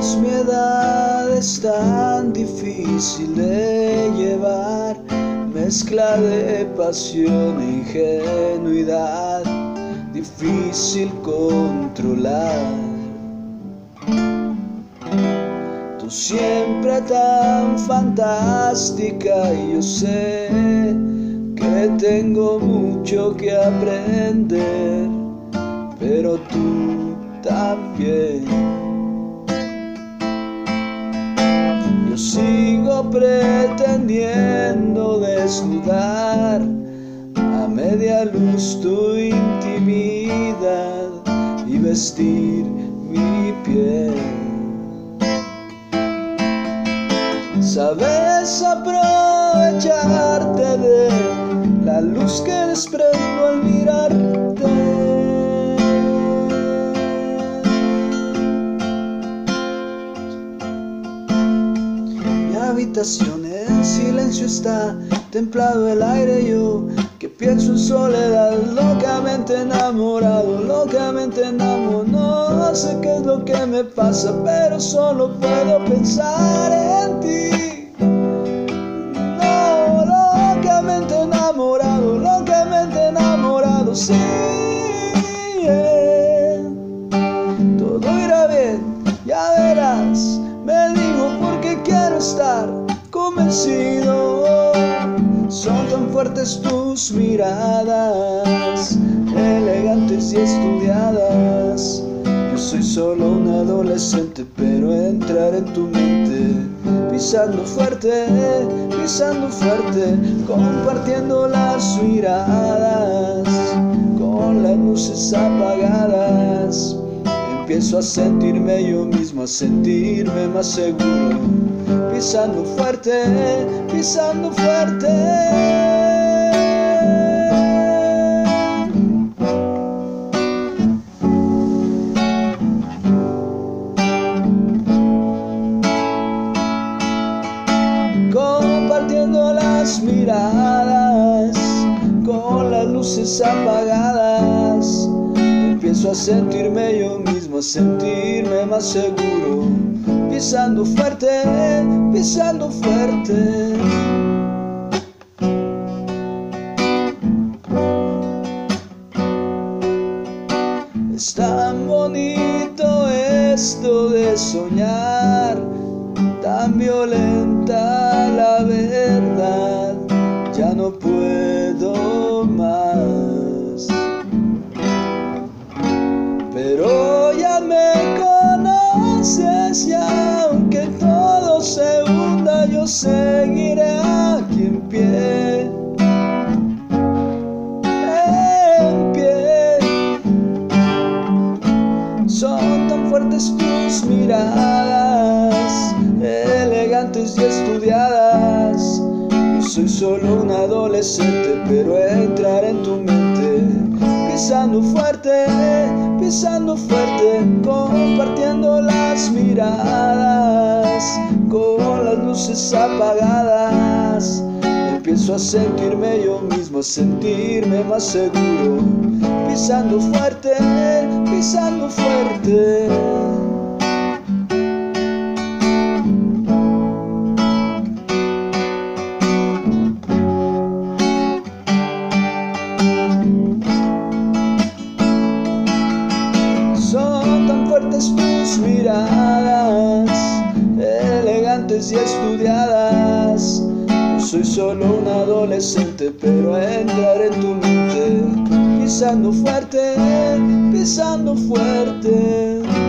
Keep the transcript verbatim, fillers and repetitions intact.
es mi edad, es tan difícil de llevar, mezcla de pasión e ingenuidad, difícil controlar. Tú siempre tan fantástica y yo sé que tengo mucho que aprender, pero tú también. Yo sigo pretendiendo desnudar a media luz tu intimidad y vestir mi piel. Sabes aprovecharte de la luz que desprendo al mirarte. Mi habitación en silencio está, templado el aire, yo que pienso en soledad, locamente enamorado, locamente enamorado. No sé qué es lo que me pasa, pero solo puedo pensar en ti. No, locamente enamorado, locamente enamorado, sí. Yeah. Todo irá bien, ya verás, me digo porque quiero estar convencido. Son tan fuertes tus miradas, elegantes y estudiadas. Yo soy solo un adolescente, pero entrar en tu mente, pisando fuerte, pisando fuerte, compartiendo las miradas, con las luces apagadas. Empiezo a sentirme yo mismo, a sentirme más seguro, pisando fuerte, pisando fuerte. Compartiendo las miradas, con las luces apagadas. Empiezo a sentirme yo mismo, a sentirme más seguro, pisando fuerte, pisando fuerte. Es tan bonito esto de soñar, tan violenta la verdad, ya no puedo más. Pero ya me conoces y aunque todo se hunda, yo seguiré aquí en pie, en pie. Son tan fuertes tus miradas, elegantes y estudiadas. Yo soy solo un adolescente, pero entraré en tu mente, pisando fuerte, pisando fuerte, compartiendo las miradas, con las luces apagadas. Empiezo a sentirme yo mismo, a sentirme más seguro, pisando fuerte, pisando fuerte. Tus miradas, elegantes y estudiadas. Yo soy solo un adolescente, pero entraré en tu mente, pisando fuerte, pisando fuerte.